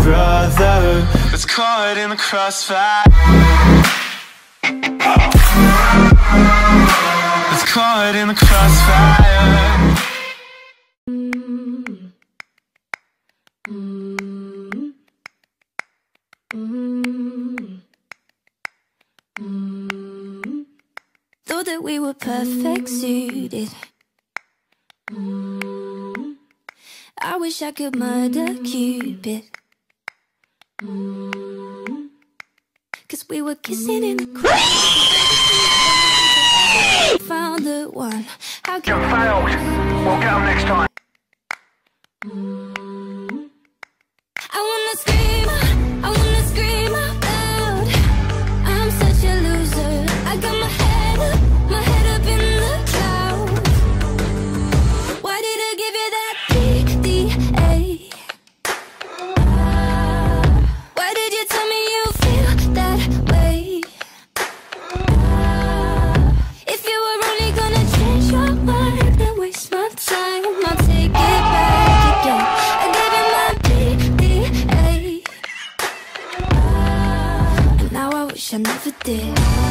brother that's caught in the crossfire. That's caught in the crossfire. Thought that we were perfect suited. I wish I could murder Cupid. Cause we were kissing in the crowd. Found the one. How can You failed. We'll get 'em next time. I wanna scream out loud. I'm such a loser. I got my head up in the clouds. Why did I give you that PDA? Why did you tell me you feel that way? If you were only gonna change your mind, then waste my time. I'll take it back again. I gave you my PDA, and now I wish I never did.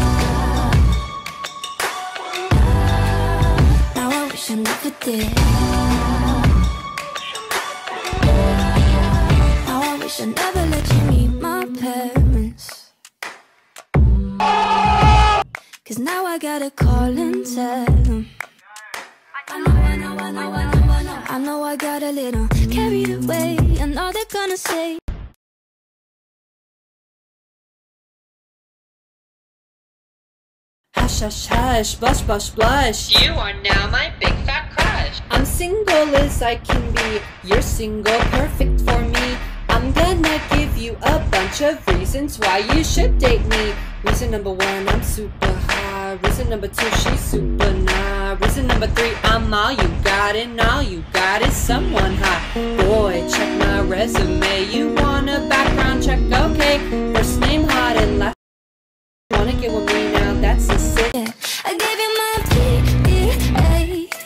Now I wish I never did. Now I wish I never let you meet my parents. Cause now I gotta call and tell them. I know I got a little carried away, and all they're gonna say. Hush, hush, hush, blush, blush, blush. You are now my big fat crush. I'm single as I can be. You're single, perfect for me. I'm gonna give you a bunch of reasons why you should date me. Reason number 1, I'm super high. Reason number 2, she's super nah. Reason number 3, I'm all you got, and all you got is someone hot. Boy, check my resume. You want a background check? Okay. First name hot and last. Wanna get with me now? That's a sick. I gave you my PDA,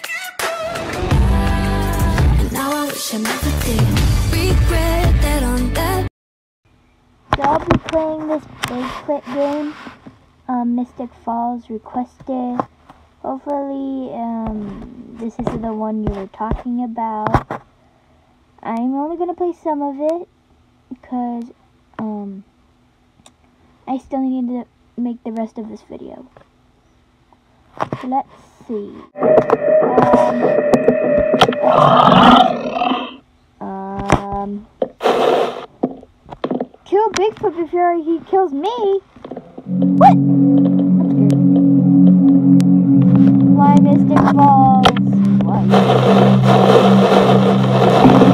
and now I wish I never did. Regret that on that. So I'll be playing this Bigfoot game. Mystic Falls requested. Hopefully, this is the one you were talking about. I'm only gonna play some of it because I still need to make the rest of this video. So let's see. Kill Bigfoot before he kills me? What? I'm scared. Why Mystic Falls? What?